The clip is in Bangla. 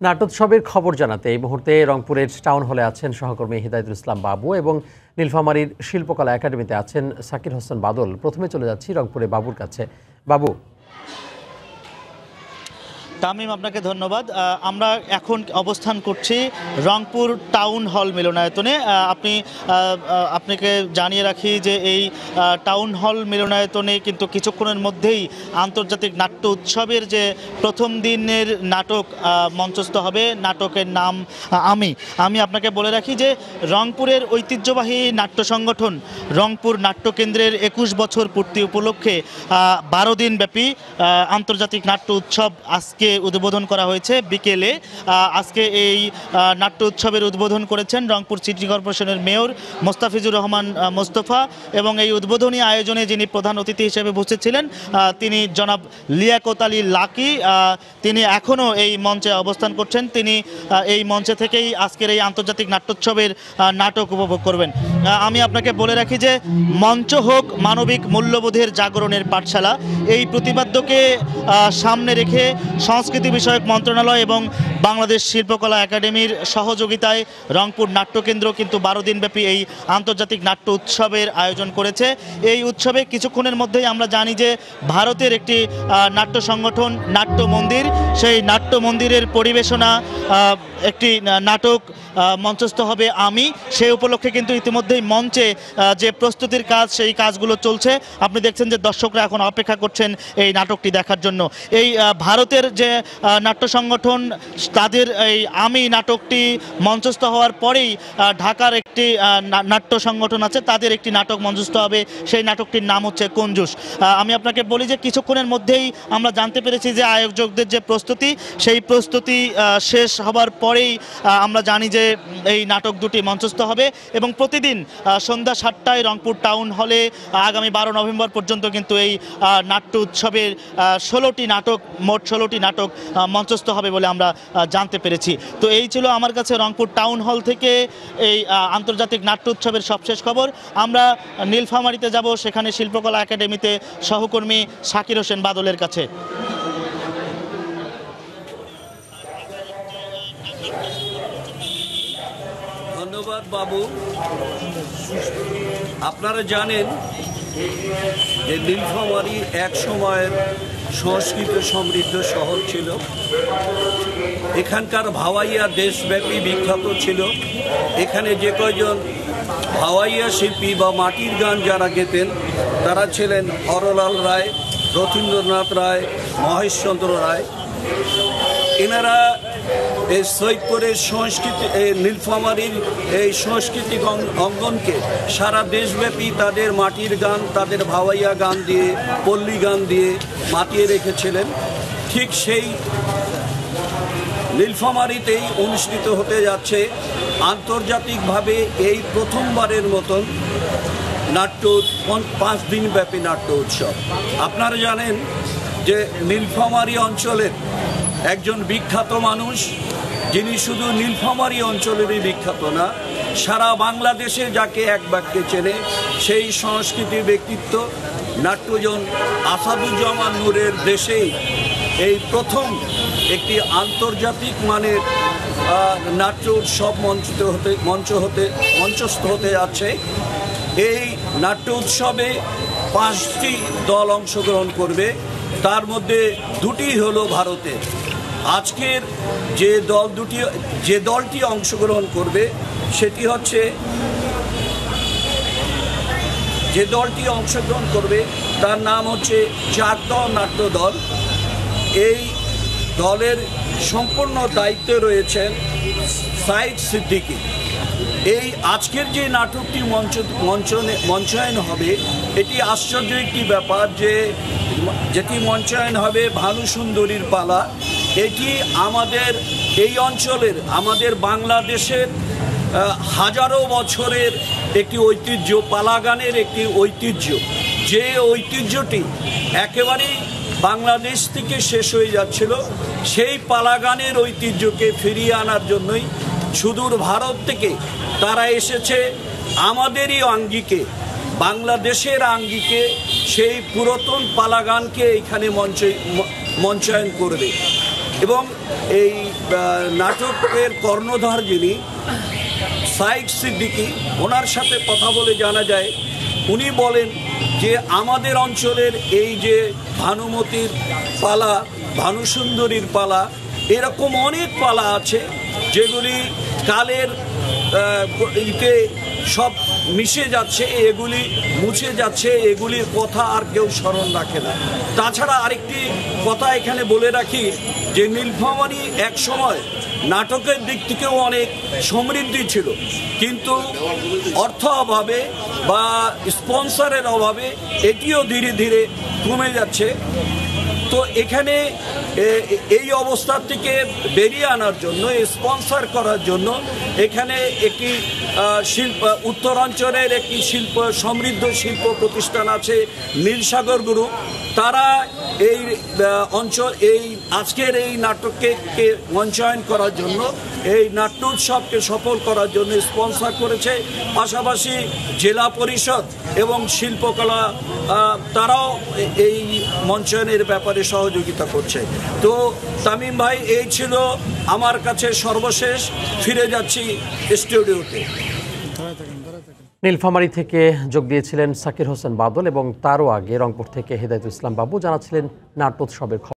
নাট্যোৎসবের খবর জানাতে এই মুহূর্তে রংপুরের টাউন হলে আছেন সহকর্মী হিদায়তুল ইসলাম বাবু এবং নীলফামারীর শিল্পকলা একাডেমিতে আছেন সাকির হোসেন বাদল। প্রথমে চলে যাচ্ছি রংপুরে বাবুর কাছে। বাবু। তামিম, আপনাকে ধন্যবাদ। আমরা এখন অবস্থান করছি রংপুর টাউন হল মিলনায়তনে। আপনাকে জানিয়ে রাখি যে এই টাউন হল মিলনায়তনে কিন্তু কিছুক্ষণের মধ্যেই আন্তর্জাতিক নাট্য উৎসবের যে প্রথম দিনের নাটক মঞ্চস্থ হবে। নাটকের নাম আমি আপনাকে বলে রাখি যে রংপুরের ঐতিহ্যবাহী নাট্য সংগঠন রংপুর নাট্যকেন্দ্রের 21 বছর পূর্তি উপলক্ষে 12 দিনব্যাপী আন্তর্জাতিক নাট্য উৎসব আজকে উদ্বোধন করা হয়েছে বিকেলে। আজকে এই নাট্য উৎসবের উদ্বোধন করেছেন রংপুর সিটি কর্পোরেশনের মেয়র মোস্তাফিজুর রহমান মোস্তফা এবং এই উদ্বোধনী আয়োজনে যিনি প্রধান অতিথি হিসেবে বসেছিলেন তিনি জনাব লিয়াকত আলী লাকি। তিনি এখনও এই মঞ্চে অবস্থান করছেন। তিনি এই মঞ্চে থেকেই আজকের এই আন্তর্জাতিক নাট্যোৎসবের নাটক উপভোগ করবেন। আমি আপনাকে বলে রাখি যে মঞ্চ হোক মানবিক মূল্যবোধের জাগরণের পাঠশালা, এই প্রতিপাদ্যকে সামনে রেখে সংস্কৃতি বিষয়ক মন্ত্রণালয় এবং বাংলাদেশ শিল্পকলা একাডেমির সহযোগিতায় রংপুর নাট্যকেন্দ্র কিন্তু 12 দিনব্যাপী এই আন্তর্জাতিক নাট্য উৎসবের আয়োজন করেছে। এই উৎসবে কিছুক্ষণের মধ্যেই আমরা জানি যে ভারতের একটি নাট্য সংগঠন নাট্য মন্দির, সেই নাট্য মন্দিরের পরিবেশনা একটি নাটক মঞ্চস্থ হবে আমি। সেই উপলক্ষে কিন্তু ইতিমধ্যেই মঞ্চে যে প্রস্তুতির কাজ সেই কাজগুলো চলছে। আপনি দেখছেন যে দর্শকরা এখন অপেক্ষা করছেন এই নাটকটি দেখার জন্য। এই ভারতের যে নাট্য সংগঠন তাদের এই আমি নাটকটি মঞ্চস্থ হওয়ার পরেই ঢাকার একটি নাট্য সংগঠন আছে, তাদের একটি নাটক মঞ্চস্থ হবে। সেই নাটকটির নাম হচ্ছে কঞ্জুস। আমি আপনাকে বলি যে কিছুক্ষণের মধ্যেই আমরা জানতে পেরেছি যে আয়োজকদের যে প্রস্তুতি সেই প্রস্তুতি শেষ হবার পরেই আমরা জানি যে এই নাটক দুটি মঞ্চস্থ হবে এবং প্রতিদিন সন্ধ্যা 7টায় রংপুর টাউন হলে আগামী 12 নভেম্বর পর্যন্ত কিন্তু এই নাট্য উৎসবের 16টি নাটক মোট 16টি নাটক মঞ্চস্থ হবে বলে আমরা জানতে পেরেছি। তো এই ছিল আমার কাছে রংপুর টাউন হল থেকে এই আন্তর্জাতিক নাট্য উৎসবের সবশেষ খবর। আমরা নীলফামারীতে যাব, সেখানে শিল্পকলা একাডেমিতে সহকর্মী সাকির হোসেন বাদলের কাছে। ধন্যবাদ বাবু। আপনারা জানেন যে নীলফামারী এক সময়ের সংস্কৃত সমৃদ্ধ শহর ছিল। এখানকার ভাওয়াইয়া দেশব্যাপী বিখ্যাত ছিল। এখানে যে কয়জন ভাওয়াইয়া শিল্পী বা মাটির গান যারা গেতেন তারা ছিলেন হরলাল রায়, রথীন্দ্রনাথ রায়, মহেশচন্দ্র রায়। এনারা এই সৈয়দপুরের সংস্কৃতি নীলফামারীর এই সাংস্কৃতিক অঙ্গনকে সারা দেশব্যাপী তাদের মাটির গান, তাদের ভাওয়াইয়া গান দিয়ে, পল্লী গান দিয়ে মাতিয়ে রেখেছিলেন। ঠিক সেই নীলফামারীতেই অনুষ্ঠিত হতে যাচ্ছে আন্তর্জাতিকভাবে এই প্রথমবারের মতন নাট্য 5 দিনব্যাপী নাট্য উৎসব। আপনারা জানেন যে নীলফামারী অঞ্চলের একজন বিখ্যাত মানুষ, যিনি শুধু নীলফামারী অঞ্চলেরই বিখ্যাত না, সারা বাংলাদেশে যাকে এক বাক্যে চেনে সেই সংস্কৃতির ব্যক্তিত্ব নাট্যজন আসাদুজ্জামান নূরের দেশেই এই প্রথম একটি আন্তর্জাতিক মানের নাট্য উৎসব মঞ্চস্থ হতে যাচ্ছে। এই নাট্য উৎসবে 5টি দল অংশগ্রহণ করবে, তার মধ্যে 2টি হলো ভারতের। আজকের যে দলটি অংশগ্রহণ করবে সেটি হচ্ছে তার নাম হচ্ছে চাকদহ নাট্য দল। এই দলের সম্পূর্ণ দায়িত্বে রয়েছেন সাইদ সিদ্দিকী। এই আজকের যে নাটকটি মঞ্চায়ন হবে এটি আশ্চর্য একটি ব্যাপার যে যেটি মঞ্চায়ন হবে ভানু সুন্দরীর পালা। এটি আমাদের এই অঞ্চলের, আমাদের বাংলাদেশের হাজারো বছরের একটি ঐতিহ্য, পালা গানের একটি ঐতিহ্য, যে ঐতিহ্যটি একেবারেই বাংলাদেশ থেকে শেষ হয়ে যাচ্ছিল। সেই পালা গানের ঐতিহ্যকে ফিরিয়ে আনার জন্যই সুদূর ভারত থেকে তারা এসেছে আমাদেরই আঙ্গিকে, বাংলাদেশের আঙ্গিকে সেই পুরাতন পালা গানকে এখানে মঞ্চায়ন করবে। এবং এই নাটকের কর্ণধার যিনি সাইদ সিদ্দিকী, ওনার সাথে কথা বলে জানা যায়, উনি বলেন যে আমাদের অঞ্চলের এই যে ভানুমতির পালা, ভানুসুন্দরীর পালা, এরকম অনেক পালা আছে যেগুলি কালের ইতে সব মিশে যাচ্ছে, এগুলি মুছে যাচ্ছে, এগুলির কথা আর কেউ স্মরণ রাখে না। তাছাড়া আরেকটি কথা এখানে বলে রাখি যে নীলফামারী এক সময় নাটকের দিক থেকেও অনেক সমৃদ্ধি ছিল, কিন্তু অর্থ অভাবে বা স্পন্সরের অভাবে এটিও ধীরে ধীরে কমে যাচ্ছে। তো এখানে এই অবস্থা থেকে বেরিয়ে আনার জন্য, স্পন্সর করার জন্য এখানে একটি উত্তরাঞ্চলের একটি সমৃদ্ধ শিল্প প্রতিষ্ঠান আছে নীলসাগর গ্রুপ। তারা এই এই আজকের এই নাটককে মঞ্চায়ন করার জন্য, এই নাট্য উৎসবকে সফল করার জন্য স্পন্সর করেছে। পাশাপাশি জেলা পরিষদ এবং শিল্পকলা তারাও এই মঞ্চায়নের ব্যাপারে সহযোগিতা করছে। তো তামিম ভাই, এই ছিল আমার কাছে সর্বশেষ। ফিরে যাচ্ছি স্টুডিওতে। নীলফামারী থেকে যোগ দিয়েছিলেন সাকির হোসেন বাদল এবং তারও আগে রংপুর থেকে হিদায়াতুল ইসলাম বাবু জানাচ্ছিলেন নাট্যোৎসবের খবর।